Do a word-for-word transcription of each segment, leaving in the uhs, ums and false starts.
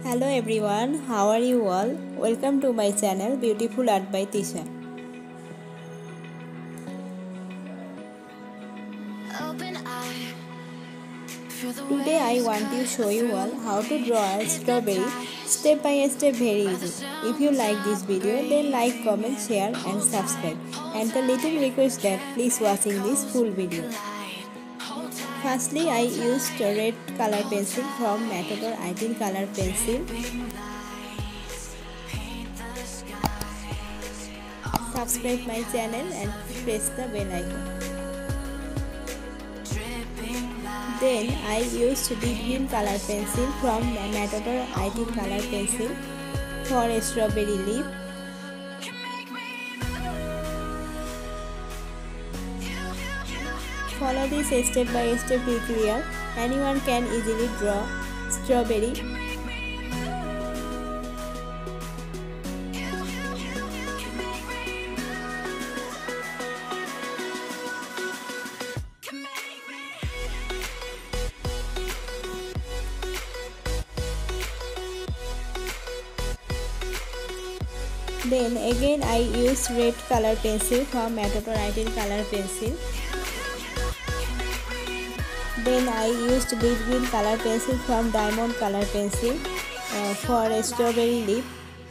Hello everyone, how are you all? Welcome to my channel Beautiful Art by Tisha. Today I want to show you all how to draw a strawberry step by step, very easy. If you like this video, then like, comment, share and subscribe. And a little request that please watching this full video. Firstly, I used a red color pencil from Matador eighteen color pencil. Subscribe my channel and press the bell icon. Then I used deep green color pencil from Matador eighteen color pencil for a strawberry leaf. Follow this step by step tutorial. Anyone can easily draw strawberry. Then again I used red color pencil from Matador eighteen color pencil. Then I used deep green color pencil from Diamond color pencil uh, for a strawberry leaf.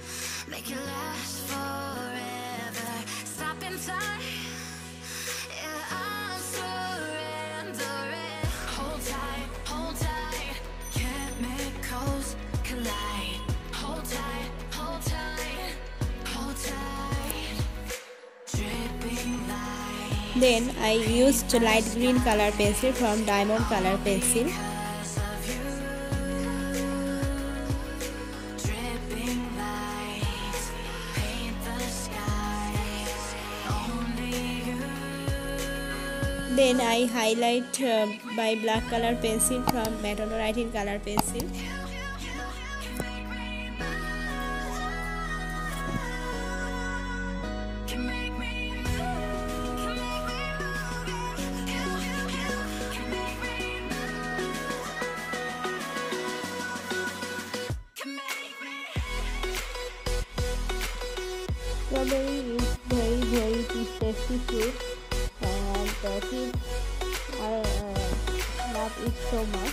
Then I used light green color pencil from Diamond color pencil. Then I highlight uh, by black color pencil from Matador eighteen color pencil. Strawberry is very very tasty fruit and uh, kids are uh, love it so much.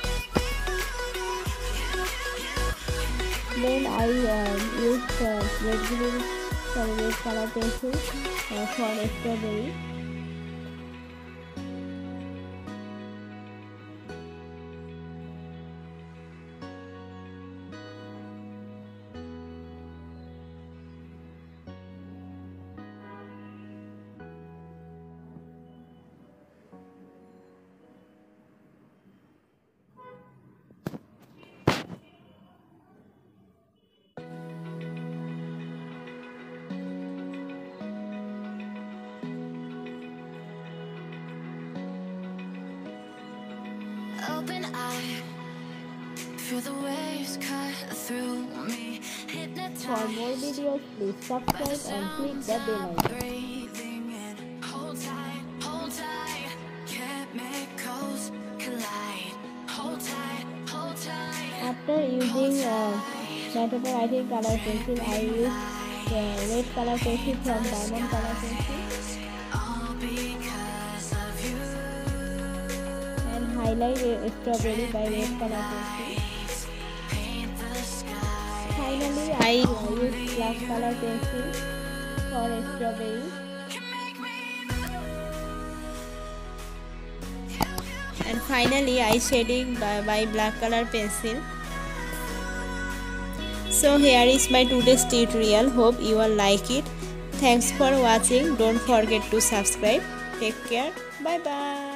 Then I uh, used uh, red green sorry, red color pencil uh, for a strawberry. Open eye, feel the waves cut through me. For more videos, please subscribe and click the bell icon. Breathing in, hold tight, hold tight. Chemicals collide. Hold tight, hold tight. After using uh, Matador eighteen color pencil, I used uh, red color pencil from Diamond color pencil. All because of you. Highlight a strawberry by red color pencil. Finally, I use black color pencil for a strawberry. And finally, I shading by, by black color pencil. So here is my today's tutorial. Hope you all like it. Thanks for watching. Don't forget to subscribe. Take care. Bye bye.